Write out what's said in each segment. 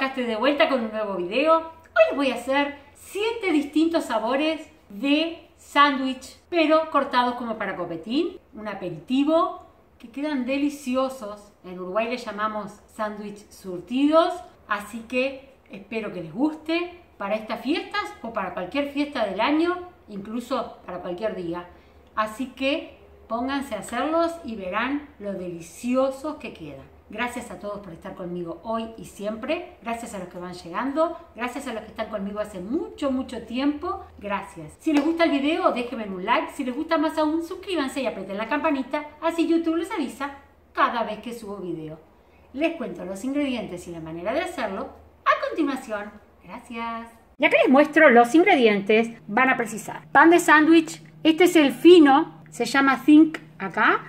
acá estoy de vuelta con un nuevo video. Hoy les voy a hacer 7 distintos sabores de sándwich, pero cortados como para copetín, un aperitivo, que quedan deliciosos. En Uruguay les llamamos sándwich surtidos, así que espero que les guste para estas fiestas o para cualquier fiesta del año, incluso para cualquier día. Así que pónganse a hacerlos y verán lo deliciosos que quedan. Gracias a todos por estar conmigo hoy y siempre. Gracias a los que van llegando. Gracias a los que están conmigo hace mucho tiempo. Gracias. Si les gusta el video, déjenme un like. Si les gusta más aún, suscríbanse y aprieten la campanita. Así YouTube les avisa cada vez que subo video. Les cuento los ingredientes y la manera de hacerlo a continuación. Gracias. Y acá les muestro los ingredientes. Van a precisar pan de sándwich. Este es el fino. Se llama Think acá.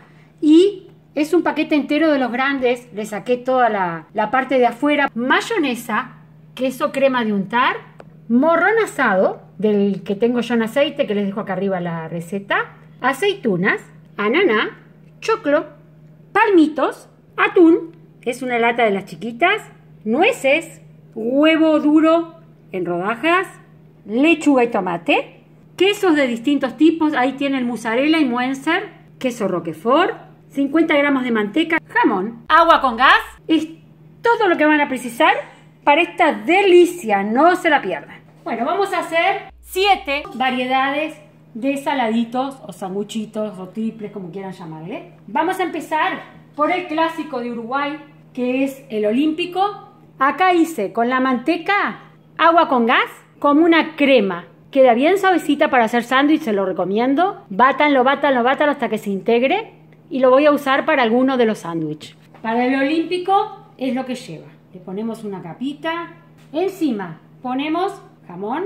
Y es un paquete entero de los grandes, le saqué toda la parte de afuera. Mayonesa, queso crema de untar, morrón asado, del que tengo yo en aceite, que les dejo acá arriba la receta, aceitunas, ananá, choclo, palmitos, atún, que es una lata de las chiquitas, nueces, huevo duro en rodajas, lechuga y tomate, quesos de distintos tipos, ahí tienen mozzarella y muenzer, queso roquefort, 50 gramos de manteca, jamón, agua con gas. Es todo lo que van a precisar para esta delicia. No se la pierdan. Bueno, vamos a hacer 7 variedades de saladitos o sanguchitos o triples, como quieran llamarle. Vamos a empezar por el clásico de Uruguay, que es el olímpico. Acá hice con la manteca, agua con gas, como una crema. Queda bien suavecita para hacer sándwich, se lo recomiendo. Bátanlo hasta que se integre. Y lo voy a usar para alguno de los sándwiches. Para el olímpico es lo que lleva. Le ponemos una capita. Encima ponemos jamón,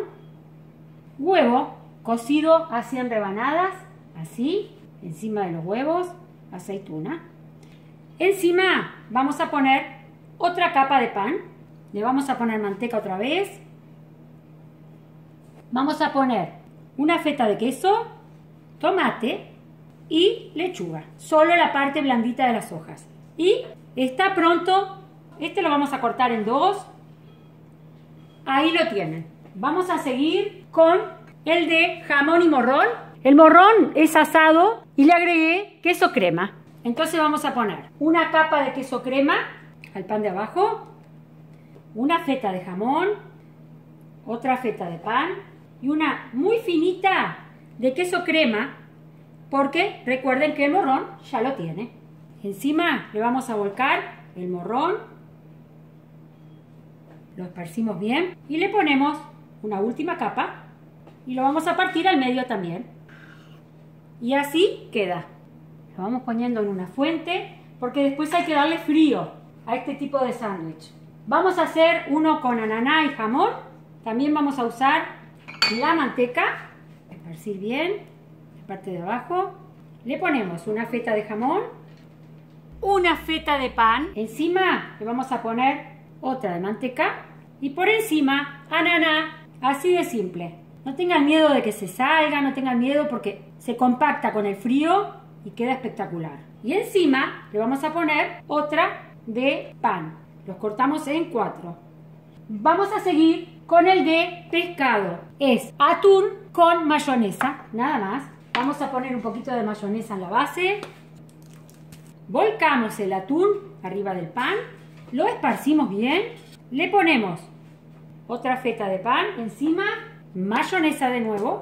huevo cocido así en rebanadas, así, encima de los huevos, aceituna. Encima vamos a poner otra capa de pan. Le vamos a poner manteca otra vez. Vamos a poner una feta de queso, tomate y lechuga, solo la parte blandita de las hojas. Y está pronto. Este lo vamos a cortar en 2. Ahí lo tienen. Vamos a seguir con el de jamón y morrón. El morrón es asado y le agregué queso crema. Entonces vamos a poner una capa de queso crema al pan de abajo, una feta de jamón, otra feta de pan y una muy finita de queso crema, porque recuerden que el morrón ya lo tiene. Encima le vamos a volcar el morrón, lo esparcimos bien y le ponemos una última capa y lo vamos a partir al medio también. Y así queda. Lo vamos poniendo en una fuente porque después hay que darle frío a este tipo de sándwich. Vamos a hacer uno con ananá y jamón. También vamos a usar la manteca, esparcir bien parte de abajo, le ponemos una feta de jamón, una feta de pan, encima le vamos a poner otra de manteca y por encima ananá, así de simple. No tengan miedo de que se salga, no tengan miedo porque se compacta con el frío y queda espectacular. Y encima le vamos a poner otra de pan, los cortamos en 4. Vamos a seguir con el de pescado, es atún con mayonesa, nada más. Vamos a poner un poquito de mayonesa en la base. Volcamos el atún arriba del pan. Lo esparcimos bien. Le ponemos otra feta de pan encima. Mayonesa de nuevo.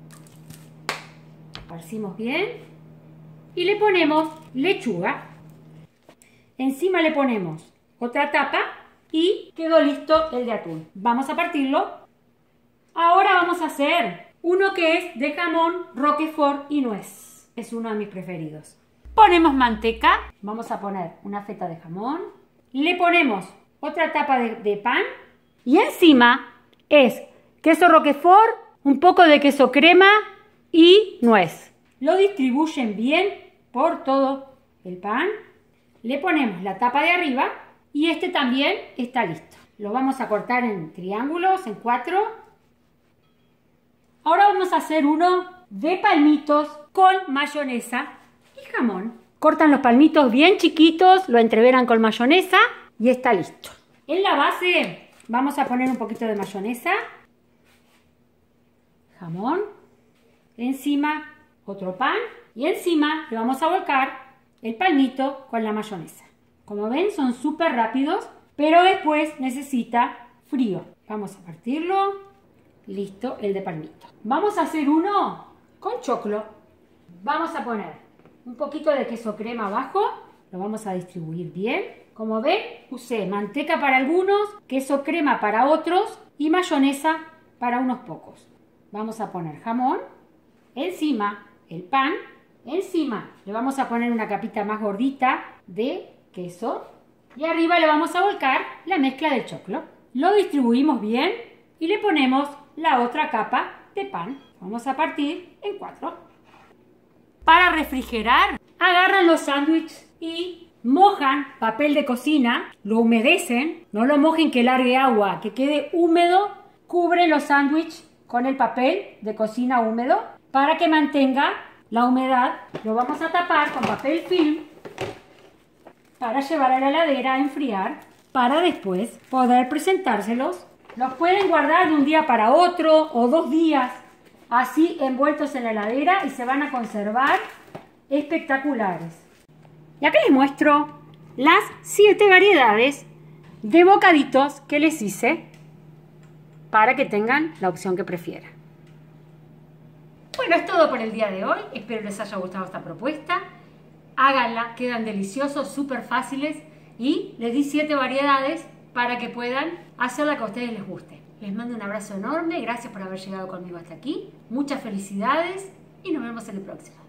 Esparcimos bien. Y le ponemos lechuga. Encima le ponemos otra tapa. Y quedó listo el de atún. Vamos a partirlo. Ahora vamos a hacer uno que es de jamón, roquefort y nuez. Es uno de mis preferidos. Ponemos manteca. Vamos a poner una feta de jamón. Le ponemos otra tapa de pan. Y encima es queso roquefort, un poco de queso crema y nuez. Lo distribuyen bien por todo el pan. Le ponemos la tapa de arriba. Y este también está listo. Lo vamos a cortar en triángulos, en 4. Ahora vamos a hacer uno de palmitos con mayonesa y jamón. Cortan los palmitos bien chiquitos, lo entreveran con mayonesa y está listo. En la base vamos a poner un poquito de mayonesa, jamón, encima otro pan y encima le vamos a volcar el palmito con la mayonesa. Como ven, son súper rápidos, pero después necesita frío. Vamos a partirlo. Listo, el de palmito. Vamos a hacer uno con choclo. Vamos a poner un poquito de queso crema abajo. Lo vamos a distribuir bien. Como ven, usé manteca para algunos, queso crema para otros y mayonesa para unos pocos. Vamos a poner jamón, encima el pan, encima le vamos a poner una capita más gordita de queso y arriba le vamos a volcar la mezcla de choclo. Lo distribuimos bien y le ponemos la otra capa de pan. Vamos a partir en 4. Para refrigerar, agarran los sándwiches y mojan papel de cocina, lo humedecen, no lo mojen que largue agua, que quede húmedo, cubren los sándwiches con el papel de cocina húmedo para que mantenga la humedad. Lo vamos a tapar con papel film para llevar a la heladera a enfriar para después poder presentárselos. Los pueden guardar de un día para otro o 2 días así envueltos en la heladera y se van a conservar espectaculares. Y acá les muestro las 7 variedades de bocaditos que les hice para que tengan la opción que prefieran. Bueno, es todo por el día de hoy. Espero les haya gustado esta propuesta. Háganla, quedan deliciosos, súper fáciles y les di 7 variedades para que puedan hacer la que a ustedes les guste. Les mando un abrazo enorme, gracias por haber llegado conmigo hasta aquí. Muchas felicidades y nos vemos en el próximo.